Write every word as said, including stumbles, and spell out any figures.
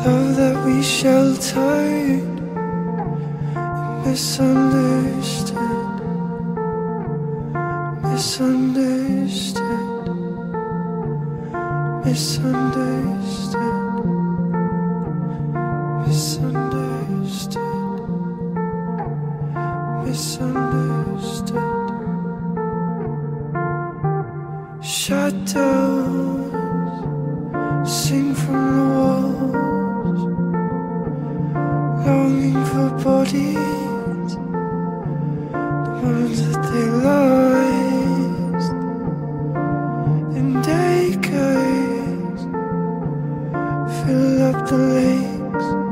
Love that we sheltered and misunderstood, misunderstood, misunderstood, misunderstood, misunderstood. Shadows sing from the walls, longing for bodies, the ones that they lost. And acres fill up the lakes,